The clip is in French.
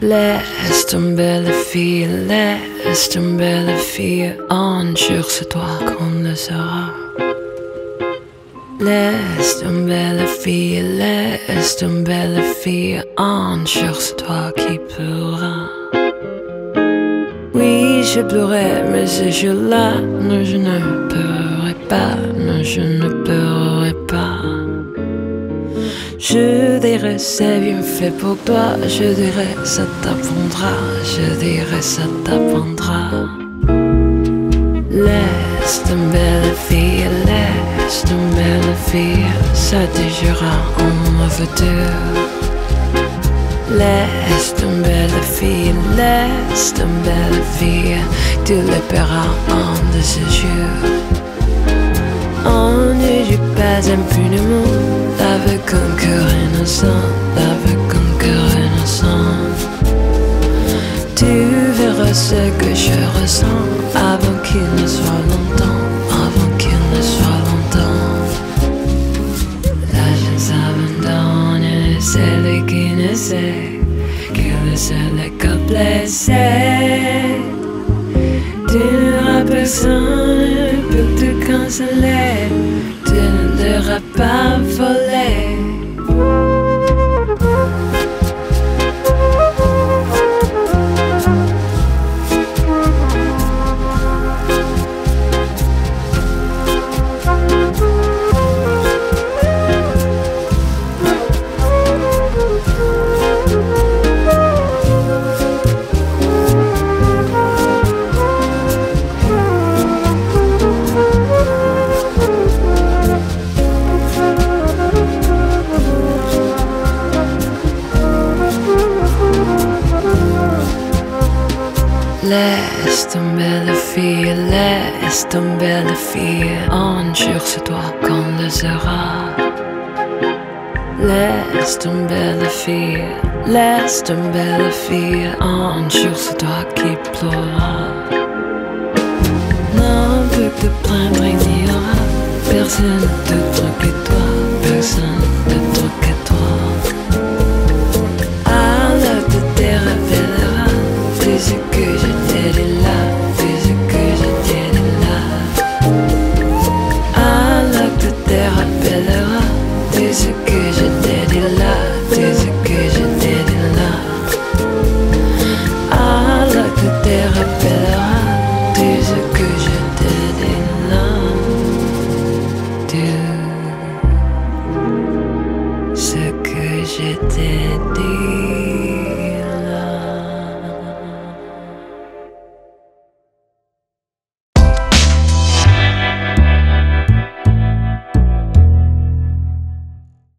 Laisse tomber la fille, un jour c'est toi qu'on le saura. Laisse tomber la fille, un jour c'est toi qui pleurera. Oui, je pleurais, mais ce jour-là, non, je ne pleurerai pas, non, je ne pleurerai pas. Je dirais c'est bien fait pour toi, je dirais ça t'apprendra, je dirais ça t'apprendra. Laisse tomber la fille, ça te jura en ma futur. Laisse tomber la fille, tu le paieras en de ce jour. On ne joue pas impunément avec un cœur innocent, Tu verras ce que je ressens avant qu'il ne soit longtemps, La jeune s'abandonne, celle qui ne sait que le seul est blessé. Tu n'auras personne pour te consoler, tu ne l'auras pas volé. Laisse tomber la fille, un jour c'est toi qu'on le saura. Laisse tomber la fille, un jour c'est toi qui pleurera. Non, peut te plaindre, il n'y aura personne d'autre que toi, personne.